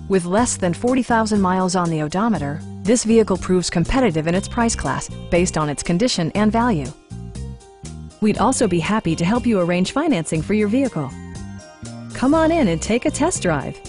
With less than 40,000 miles on the odometer, this vehicle proves competitive in its price class based on its condition and value. We'd also be happy to help you arrange financing for your vehicle. Come on in and take a test drive.